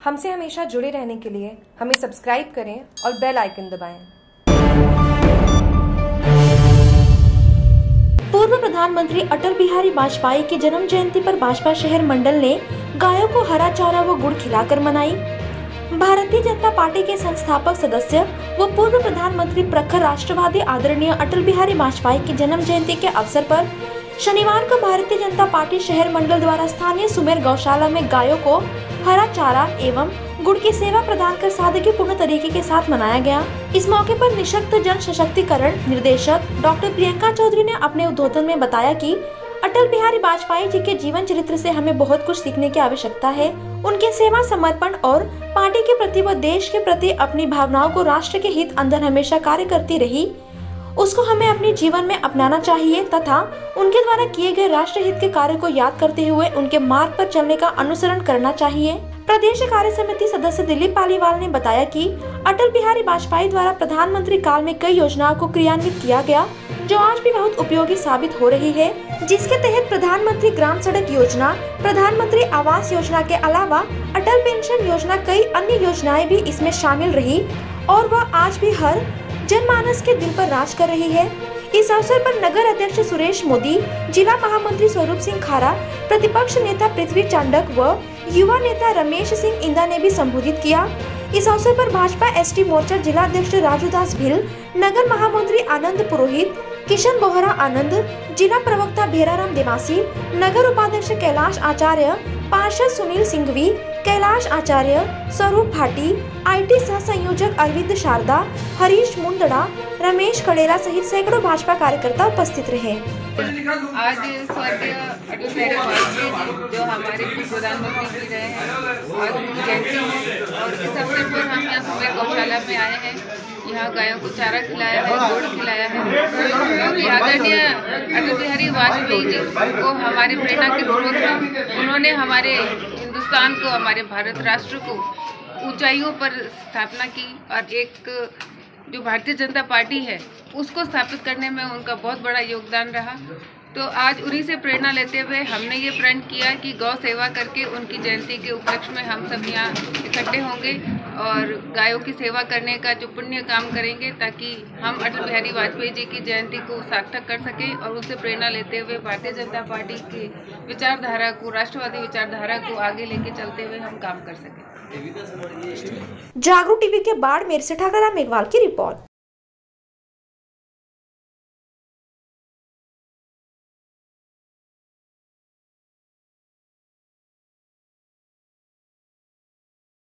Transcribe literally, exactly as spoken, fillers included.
हमसे हमेशा जुड़े रहने के लिए हमें सब्सक्राइब करें और बेल आइकन दबाएं। पूर्व प्रधानमंत्री अटल बिहारी वाजपेयी की जन्म जयंती पर भाजपा शहर मंडल ने गायों को हरा चारा व गुड़ खिलाकर मनाई। भारतीय जनता पार्टी के संस्थापक सदस्य व पूर्व प्रधानमंत्री प्रखर राष्ट्रवादी आदरणीय अटल बिहारी वाजपेयी की जन्म जयंती के अवसर पर शनिवार को भारतीय जनता पार्टी शहर मंडल द्वारा स्थानीय सुमेर गौशाला में गायों को हरा चारा एवं गुड़ की सेवा प्रदान कर सादगीपूर्ण तरीके के साथ मनाया गया। इस मौके पर निशक्त जन सशक्तिकरण निर्देशक डॉक्टर प्रियंका चौधरी ने अपने उद्बोधन में बताया कि अटल बिहारी वाजपेयी जी के जीवन चरित्र से हमें बहुत कुछ सीखने की आवश्यकता है। उनके सेवा, समर्पण और पार्टी के प्रति व देश के प्रति अपनी भावनाओं को राष्ट्र के हित अंदर हमेशा कार्य करती रही, उसको हमें अपने जीवन में अपनाना चाहिए तथा उनके द्वारा किए गए राष्ट्र हित के कार्य को याद करते हुए उनके मार्ग पर चलने का अनुसरण करना चाहिए। प्रदेश कार्य समिति सदस्य दिलीप पालीवाल ने बताया कि अटल बिहारी वाजपेयी द्वारा प्रधानमंत्री काल में कई योजनाओं को क्रियान्वित किया गया, जो आज भी बहुत उपयोगी साबित हो रही है, जिसके तहत प्रधानमंत्री ग्राम सड़क योजना, प्रधानमंत्री आवास योजना के अलावा अटल पेंशन योजना, कई अन्य योजनाएं भी इसमें शामिल रही और वह आज भी हर जनमानस के दिल पर राज कर रही है। इस अवसर पर नगर अध्यक्ष सुरेश मोदी, जिला महामंत्री स्वरूप सिंह खारा, प्रतिपक्ष नेता पृथ्वी चांडक व युवा नेता रमेश सिंह इंदा ने भी संबोधित किया। इस अवसर पर भाजपा एसटी मोर्चा जिला अध्यक्ष राजू दास भिल, नगर महामंत्री आनंद पुरोहित, किशन बोहरा आनंद, जिला प्रवक्ता भेराराम देवासी, नगर उपाध्यक्ष कैलाश आचार्य, पार्षद सुनील सिंघवी, कैलाश आचार्य, स्वरूप भाटी, आईटी सह संयोजक अरविंद शारदा, हरीश मुंदड़ा, रमेश कड़ेला सहित सैकड़ों भाजपा कार्यकर्ता उपस्थित रहे। आज स्वर्गीय अटल बिहारी वाजपेयी जी जो हमारे पूर्व प्रधानमंत्री जी रहे हैं, आज उनकी जयंती है और इस अवसर पर हम यहाँ सुमेर गौशाला में आए हैं। यहाँ गायों को चारा खिलाया है, गुड़ खिलाया है, क्योंकि आदरणीय अटल बिहारी वाजपेयी जी को हमारे प्रेरणा के स्रोत हैं। उन्होंने हमारे हिंदुस्तान को, हमारे भारत राष्ट्र को ऊंचाइयों पर स्थापना की और एक जो भारतीय जनता पार्टी है उसको स्थापित करने में उनका बहुत बड़ा योगदान रहा। तो आज उन्हीं से प्रेरणा लेते हुए हमने ये प्रण किया कि गौ सेवा करके उनकी जयंती के उपलक्ष्य में हम सब यहाँ इकट्ठे होंगे और गायों की सेवा करने का जो पुण्य काम करेंगे, ताकि हम अटल बिहारी वाजपेयी जी की जयंती को सार्थक कर सकें और उनसे प्रेरणा लेते हुए भारतीय जनता पार्टी की विचारधारा को, राष्ट्रवादी विचारधारा को आगे लेके चलते हुए हम काम कर सकें। जागरूक टीवी के बाड़मेर से ठाकरा मेघवाल की रिपोर्ट।